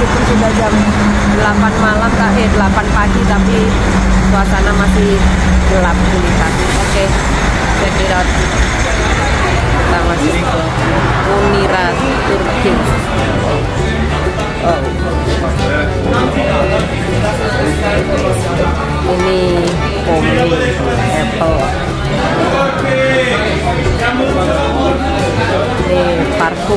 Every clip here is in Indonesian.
meskipun sudah jam 8 malam, 8 pagi, tapi suasana masih gelap gulita. Oke, check it out. Kita masih ke Unira Turki. Oh. Ini Pomi Apple. Ini parfum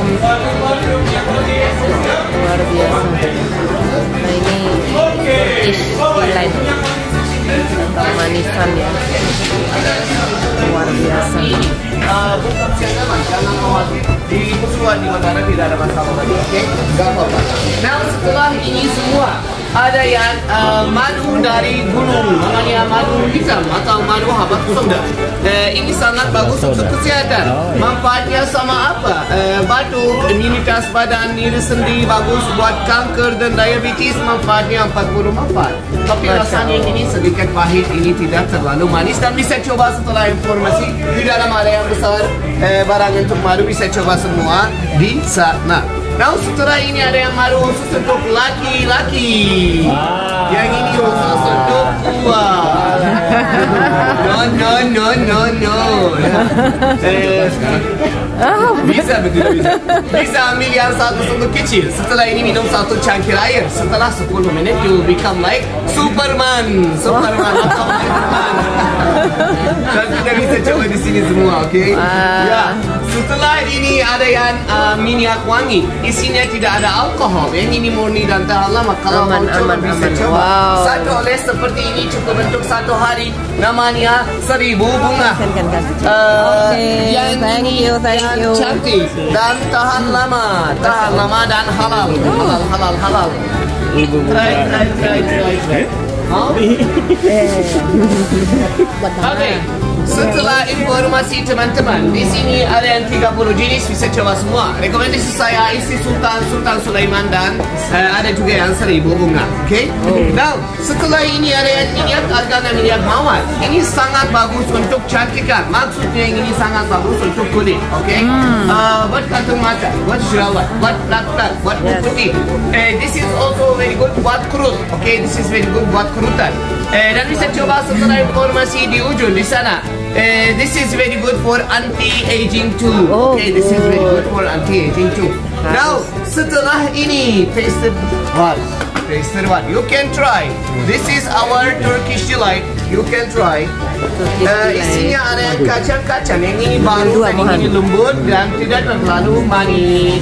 luar biasa. Nah, ini Turkish delight atau manisan ya, luar biasa. Bukan jangan di musuhan di negara tidak ada masalah lagi, oke? Gak apa-apa. Nah, setelah ini semua ada yang madu dari gunung, namanya madu hitam atau madu habat soda. Ini sangat bagus untuk kesehatan. Manfaatnya sama apa? Batuk, imunitas badan, nyeri sendi, bagus buat kanker dan diabetes. Manfaatnya 40 manfaat. Tapi rasanya ini sedikit pahit, ini tidak terlalu manis dan bisa coba setelah informasi. Di dalam ada yang besar barang untuk madu, bisa coba semua di sana. Nah, setelah ini ada yang madu khusus untuk laki-laki. Yang ini khusus untuk gua. No. Bisa begitu bisa. Bisa ambil yang satu sendok kecil. Setelah ini minum satu cangkir air. Setelah 10 menit you become like Superman atau Superman. Dan kita bisa coba di sini semua, oke? Ya. Setelah ini ada yang minyak wangi. Isinya tidak ada alkohol. Yang ini murni dan tahan lama. Kalau mau coba bisa coba. Satu oles seperti ini cukup untuk 1 hari. Namanya 1000 bunga. Yang ini yang cantik dan tahan lama dan halal. Try. Oke. Setelah informasi teman-teman, di sini ada yang 30 jenis, bisa coba semua. Rekomendasi saya isi Sultan Sulaiman dan ada juga yang 1000 bunga. Oke? Now, setelah ini ada yang minyak argan dan minyak mawar. Ini sangat bagus untuk cantikan. Maksudnya ini sangat bagus untuk kulit. Oke? Buat kantung mata, buat jerawat, buat black, buat putih. This is also very good buat kerut. Oke? This is very good buat kerutan. Dan bisa coba setelah informasi di ujung di sana. This is very good for anti-aging too. Okay, this is very good for anti-aging too. Now, setelah ini, tasted what? You can try. This is our Turkish delight. You can try. Isinya ada yang kacang-kacang. Yang ini baru, yang ini lembut dan tidak terlalu manis.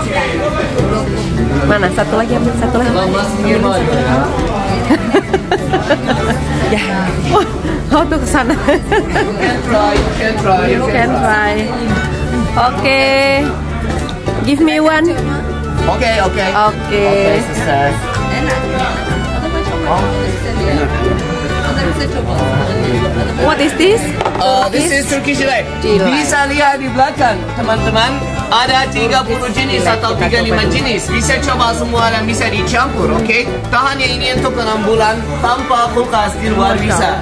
Mana? Satu lagi, ambil satu lagi. Ya. Oh, tuh kesana. You can try. Oke. Give me one. Oke. Sister. What is this? This is Turkish delight. Bisa lihat di belakang, teman-teman. Ada 30 jenis atau 35 jenis. Bisa coba semua dan bisa dicampur, oke? Tahannya ini untuk 6 bulan tanpa kulkas di luar bisa.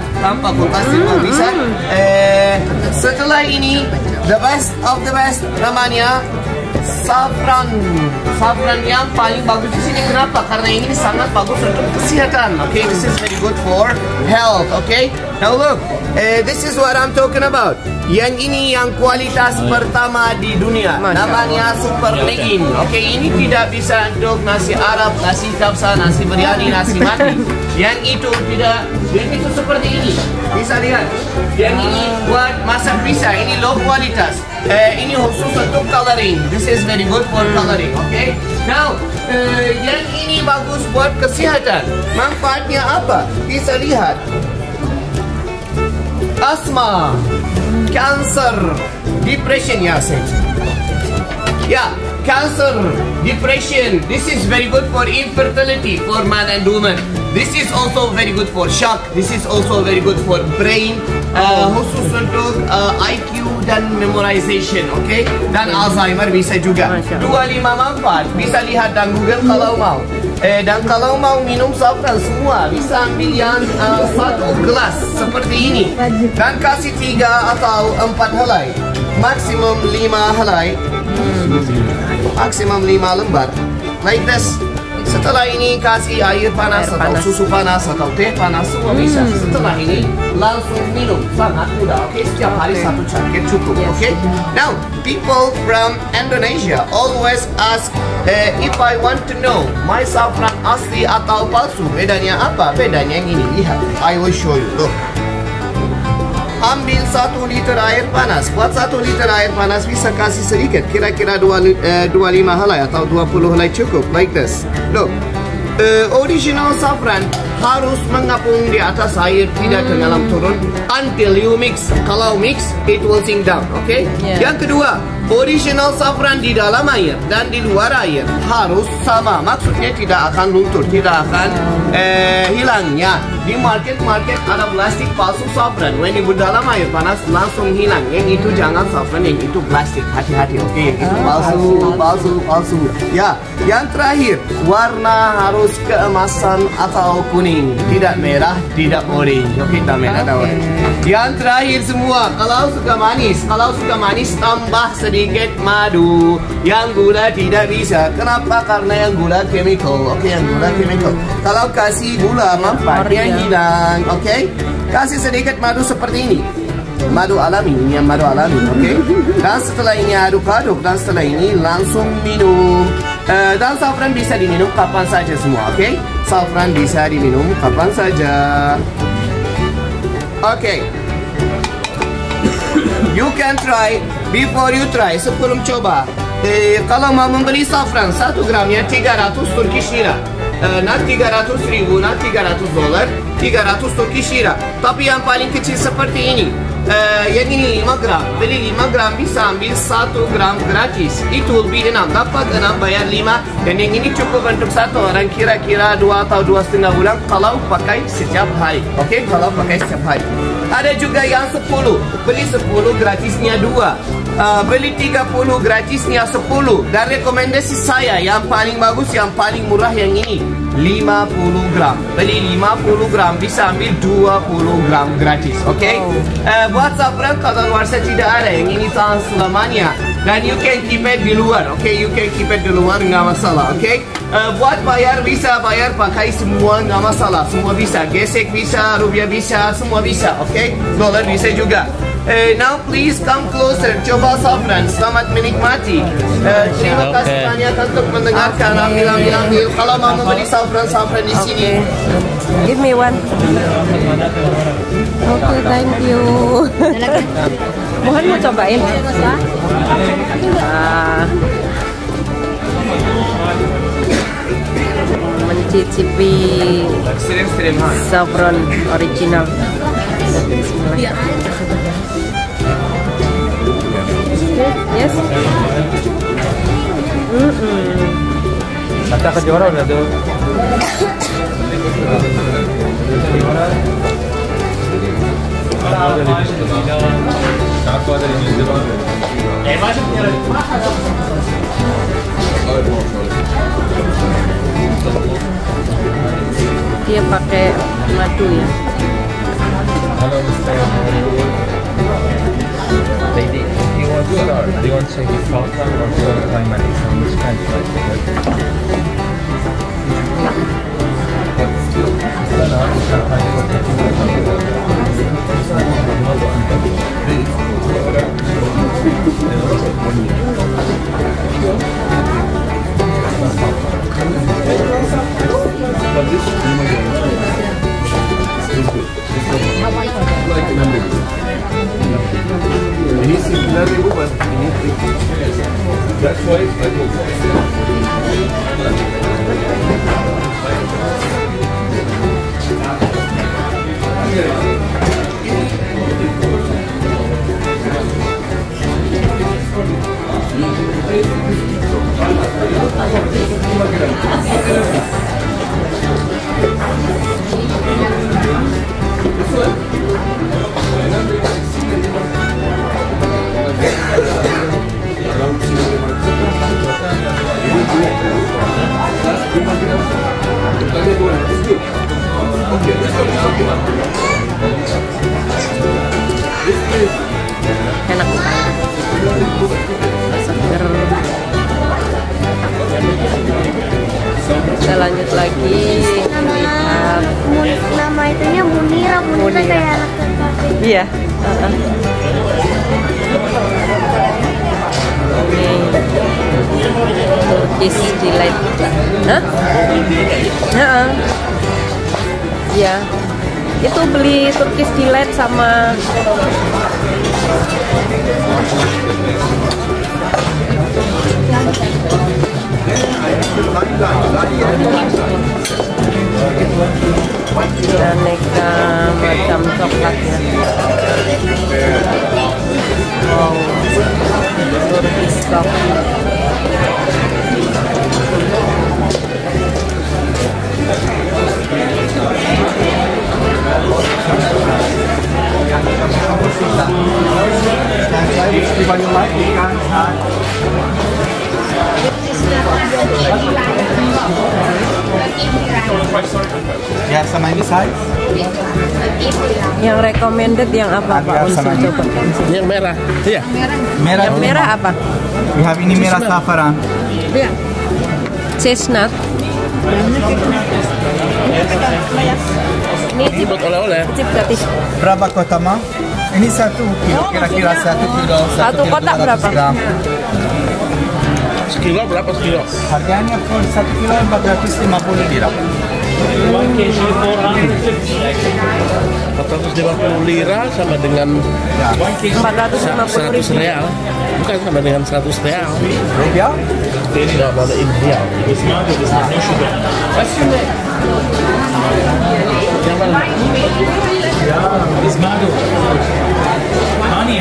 Setelah ini, the best of the best namanya saffron yang paling bagus di sini. Kenapa? Karena ini sangat bagus untuk kesehatan. Okay, this is very good for health. Okay, now look, this is what I'm talking about. Yang ini yang kualitas pertama di dunia. Namanya super legging. Okay, ini tidak bisa untuk nasi Arab, nasi kapsa, nasi biryani, nasi mati. Yang itu tidak. Yang itu seperti ini. Bisa lihat. Yang ini buat masak bisa. Ini low kualitas. Ini khusus untuk coloring. This is very good for coloring. Okay. Now, yang ini bagus buat kesehatan. Manfaatnya apa? Bisa lihat. Asma, cancer, depression, Yasin. Yeah, cancer, depression. This is very good for infertility for man and woman. This is also very good for shock. This is also very good for brain. Khusus untuk IQ dan memorization, okay? Dan Alzheimer bisa juga. 25 manfaat. Bisa lihat dan Google kalau mau. Dan kalau mau minum saffron semua, bisa ambil yang 1 gelas seperti ini. Dan kasih 3 atau 4 helai. Maksimum 5 helai. Maksimum 5 lembar. Like this. Setelah ini kasih air panas atau susu panas atau teh panas semua bisa. Setelah ini langsung minum, sangat mudah. Oke, setiap hari satu cangkir cukup. Oke. Now, people from Indonesia always ask if I want to know my saffron asli atau palsu. Bedanya apa? Bedanya yang ini. Lihat, I will show you. Look. Ambil 1 liter air panas. Buat 1 liter air panas bisa kasih sedikit, kira-kira 25 helai atau 20 helai cukup. Like this. Look, original saffron harus mengapung di atas air, tidak tenggelam turun until you mix. Kalau mix, it will sink down. Okay? Yang kedua, original saffron di dalam air dan di luar air harus sama. Maksudnya tidak akan luntur, tidak akan hilangnya. Di market ada plastik palsu saffron. When you dalam air panas langsung hilang. Yang itu jangan saffron, yang itu plastik. Hati-hati, oke? Yang itu palsu. Ya, yang terakhir, warna harus keemasan atau kuning, tidak merah, tidak orange. Oke, tidak merah, tidak orange. Yang terakhir semua, kalau suka manis tambah sedikit madu. Yang gula tidak bisa. Kenapa? Karena yang gula chemical. Oke, yang gula chemical. Kalau kasih gula manfaatnya hilang. Oke, kasih sedikit madu seperti ini. Madu alami, ini yang madu alami. Oke. Dan setelah ini aduk-aduk, dan setelah ini langsung minum. Dan saffron bisa diminum kapan saja semua. Oke, saffron bisa diminum kapan saja. Oke. You can try before you try. Sebelum coba, kalau mau membeli saffron 1 gramnya 300 Turkish lira. Not 300 ribu, not 300 dolar, 300 Turkish lira. Tapi yang paling kecil seperti ini, yang ini 5 gram. Beli 5 gram bisa ambil 1 gram gratis. Itu lebih 6, dapat 6 bayar 5. Dan yang ini cukup untuk satu orang, kira-kira 2 atau 2,5 bulan kalau pakai setiap hari. Oke, kalau pakai setiap hari. Ada juga yang 10, beli 10 gratisnya 2. Beli 30 gratisnya 10. Dan rekomendasi saya yang paling bagus, yang paling murah yang ini 50 gram. Beli 50 gram bisa ambil 20 gram gratis. Oke? Buat saffron kalau luar saya tidak ada, yang ini tahan selamanya. Dan you can keep it di luar. Oke, you can keep it di luar, nggak masalah. Oke? Buat bayar bisa bayar pakai semua, nggak masalah. Semua bisa, gesek bisa, rupiah bisa, semua bisa. Oke? Dolar bisa juga. Now please come closer. Coba saffron. Selamat menikmati. Terima kasih banyak untuk mendengarkan. Ambil. Kalau mau membeli saffron di sini. Give me one. Okay, thank you. Mohon mau cobain. Mencicipi saffron original. Yes. Kata kejora udah tuh. Dia pakai madu ya. Halo, lady, do you want to start? Do you want to take a photo or do you want to play money from which country? That's why I Enak sekali. Seger. Saya Iya. Turkish delight. Hah? Iya. Itu beli Turkish delight sama aneka macam coklatnya. Wow, Turkish coffee. Ya, sama ini size. Yang recommended yang apa Pak Unsur coba? Yang merah. Iya. Merah. Yang merah apa? We have ini merah saffron. Iya. Chestnut. Ini Buat oleh-oleh. chip gratis. Berapa kota mah? Ini 1 kilo, kira-kira 1 kilo. Satu kilo kotak 200 berapa? gram. Sekilo berapa sekilo? Harganya for 1 kilo 450 lira. 450 lira sama dengan 450 100 real. Bukan sama dengan 100 real. Rupiah? Tidak boleh in real. Yang mana? Ismado. Honey.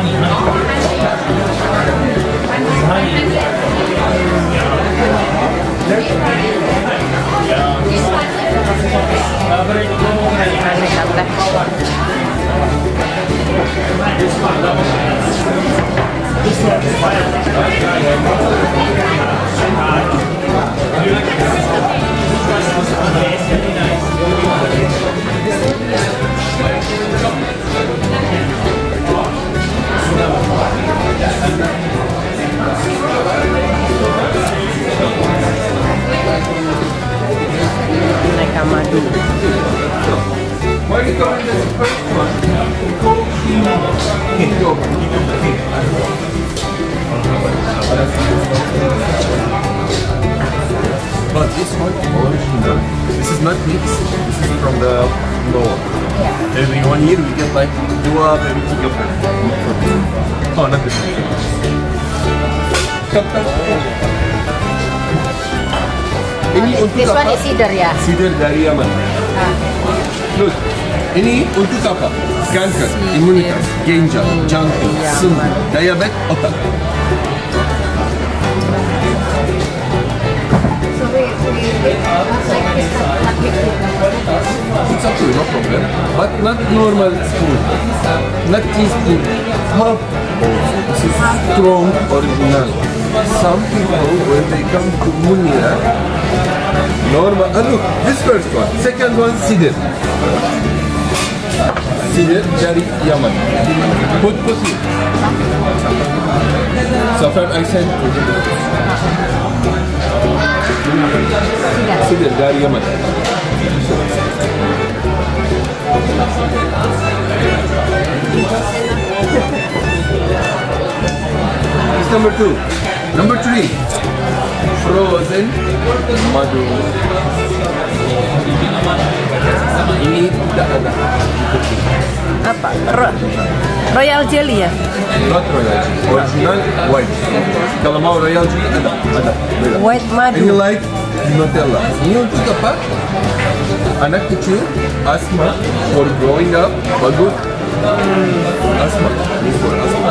aneka teh. Aneka madu. But this one original. This is not mixed. This is from the lower. Every 1 year we get like 2 maybe 3 of them. Oh, not this one. Ini untuk This one apa? is cedar ya. Sider dari Yaman. Look, ini untuk apa? Kanker, imunitas, ginjal, jantung, sembuh, diabetes, otak. It's okay, no problem. But not normal spoon. Not teaspoon. Half also. This is strong original. Some people, when they come to Munira, normal. Look, this first one. Second one, Sidir. Sidir dari Yaman. Put here. Safran I sent to you. Sidir dari Yaman. It's number 2. Number 3. Frozen madu. Ini tidak ada. Apa? Royal jelly ya? Not royal jelly. Original white. Kalau mau royal jelly ada. Beda. White madu. Ini like Nutella. Ini untuk apa? Anak kecil, asma, for growing up, bagus. Asma. Ini for asma.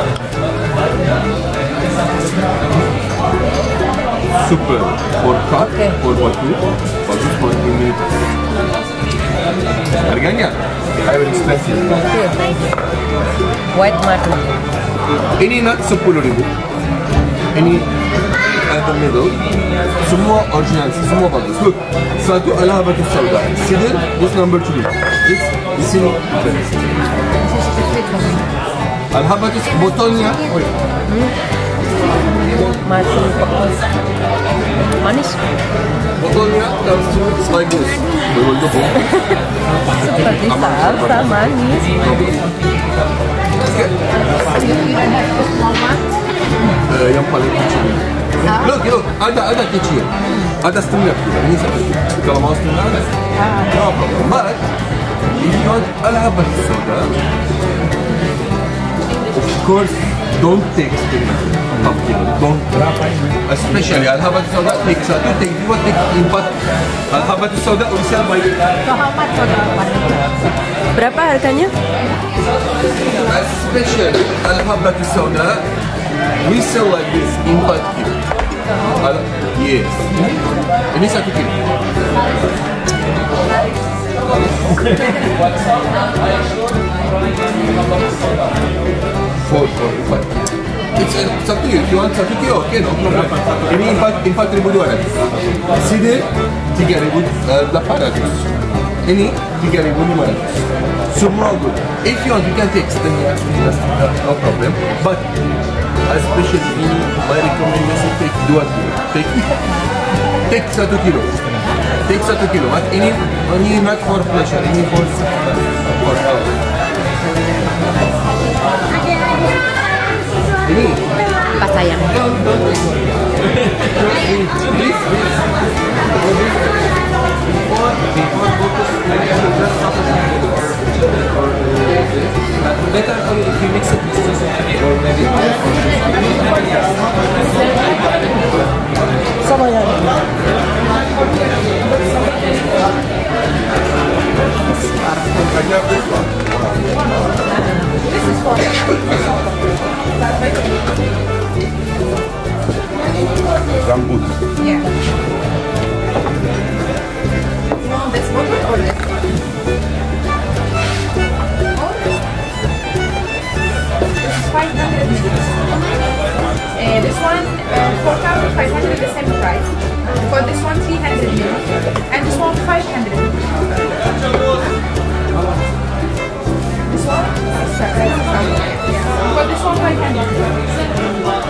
Super. For cut, for batu, bagus for immunity. Harganya? Very expensive. White madu. Ini nak 10.000. Ini at the middle. Semua original, semua bagus. Look, satu Al-Habatus Sauda. Sidir, this number 2. This ini best. Al-Habatus botolnya. Masih manis. Botolnya comes to like this. Seperti salsa manis. Yang paling kecil. Look, ada kecil. Ada setengah. Ini satu. Kalau mau setengah, no problem. But if you want الهبة السوداء, of course, don't take setengah. Don't. Especially الهبة السوداء, take satu, take dua, take empat. الهبة السوداء resell by. Berapa harganya? Especially الهبة السوداء, we sell like this 4 kilo. Yes. Ini 1 kilo. It's up to you. If you want 1 kilo, okay, no problem. Ini 4.200. Sini 3.800. Ini 3.500. Semua good. If you want, you can take setengah. No problem. But especially ini, my recommendation take 2 kilo. Take 1 kilo. Take 1 kilo. But ini not for pleasure. Ini for health. Ini. Apa sayang? Better if you mix it or maybe Sama yan. Rambut. Yeah. You want this one or this? This is 500 minutes. This one 4,500, the same price. For this one 300 minutes. And this one 500 minutes. This one 6,000. Yeah. For this one 500.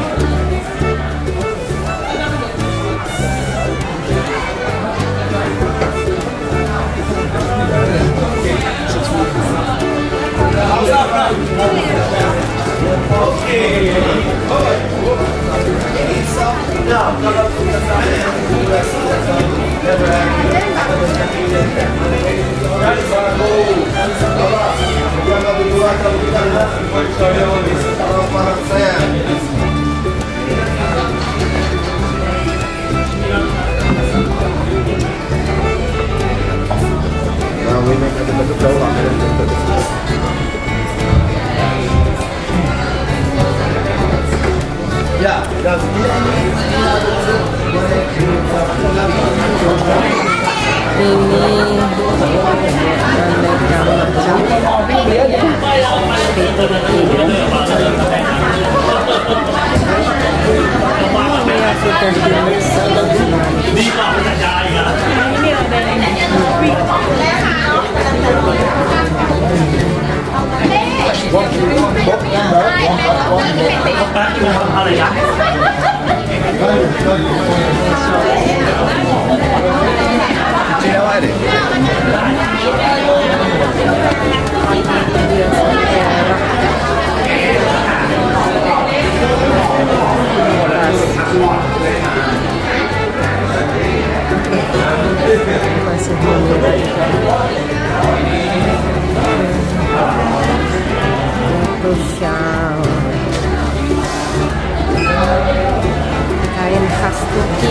Kain khas Turki.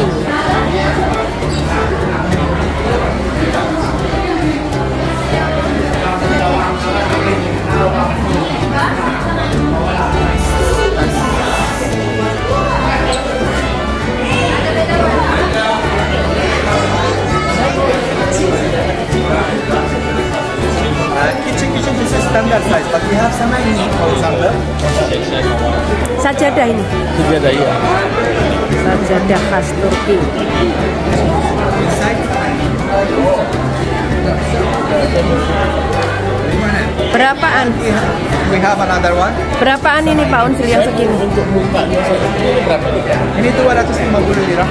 Kitchen, this is standard size, but we have some mini, for example. Sajadah ini. Sajadah iya. Sajadah khas Turki. Berapaan? We have another one. Berapaan ini Pak Unsil yang segini? Untuk muka dia satu kilo berapa nih? Ini 250 lira.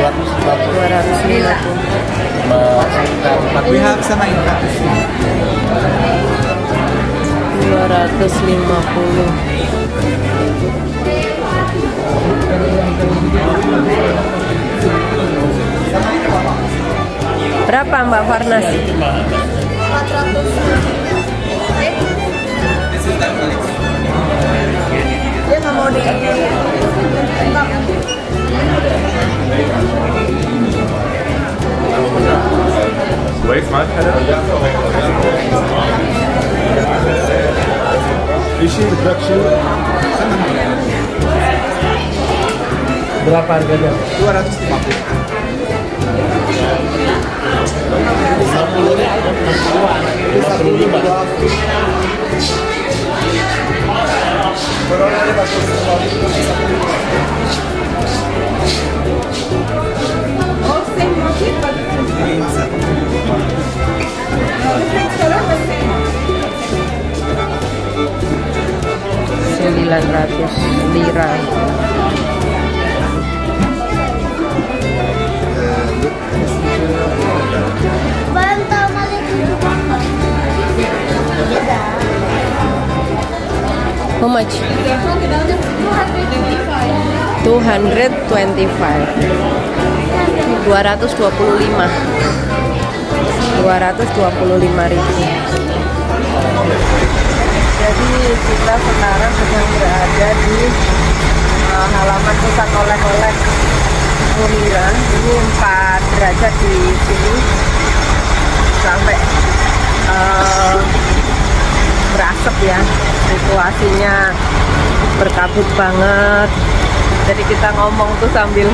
250. We have some in 250. Berapa Mbak Farnas? 400. Dia nggak mau di كويس معاك حاجة؟ في شيء بدك شيء؟ Berapa harganya? 900 lira. How much? 225. 225.000. Jadi kita sekarang sedang berada di halaman pusat oleh-oleh Munira. Ini 4 derajat di sini sampai berasap ya, situasinya berkabut banget. Jadi kita ngomong tuh sambil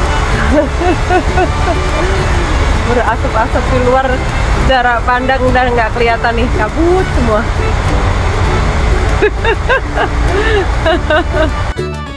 berasap-asap di luar, jarak pandang udah nggak kelihatan nih, kabut semua.